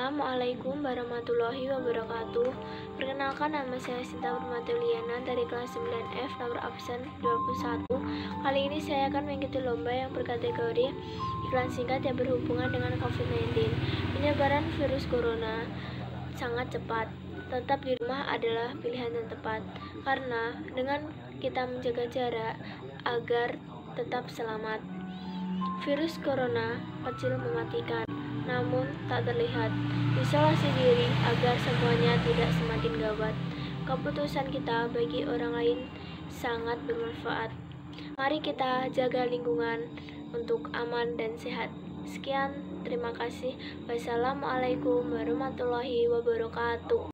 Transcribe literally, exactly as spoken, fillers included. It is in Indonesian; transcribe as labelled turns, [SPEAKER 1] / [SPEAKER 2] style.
[SPEAKER 1] Assalamualaikum warahmatullahi wabarakatuh. Perkenalkan, nama saya Sinta Permatuliana dari kelas sembilan F nomor absen dua puluh satu. Kali ini saya akan mengikuti lomba yang berkategori iklan singkat yang berhubungan dengan covid sembilan belas. Penyebaran virus corona sangat cepat. Tetap di rumah adalah pilihan yang tepat, karena dengan kita menjaga jarak agar tetap selamat. Virus corona kecil mematikan, namun tak terlihat. Isolasi diri agar semuanya tidak semakin gawat. Keputusan kita bagi orang lain sangat bermanfaat. Mari kita jaga lingkungan untuk aman dan sehat. Sekian, terima kasih. Wassalamualaikum warahmatullahi wabarakatuh.